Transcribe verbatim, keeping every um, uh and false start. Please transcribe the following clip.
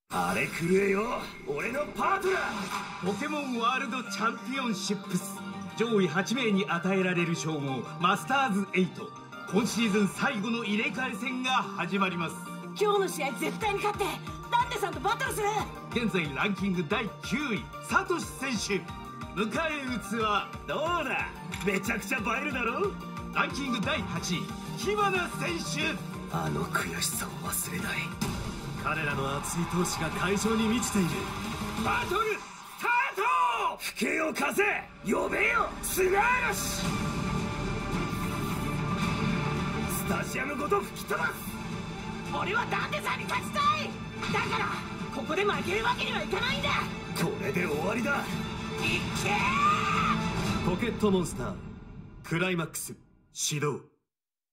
あれくれよ、俺のパートナー。ポケモンワールドチャンピオンシップス、上位はちめいに与えられる称号マスターズはち。今シーズン最後の入れ替え戦が始まります。 今日の試合絶対に勝ってダンテさんとバトルする。 現在ランキングだいきゅうい、サトシ選手。迎え撃つはどうだ、めちゃくちゃ映えるだろ。ランキングだいはちい、キバナ選手。 あの悔しさを忘れない。 彼らの熱い闘志が会場に満ちている。バトルスタート。吹けよ風、呼べよ砂嵐。スタジアムごと吹き飛ばす。 俺はダンテさんに勝ちたい。だからここで負けるわけにはいかないんだ。 これで終わりだ。いけー。ポケットモンスタークライマックス始動。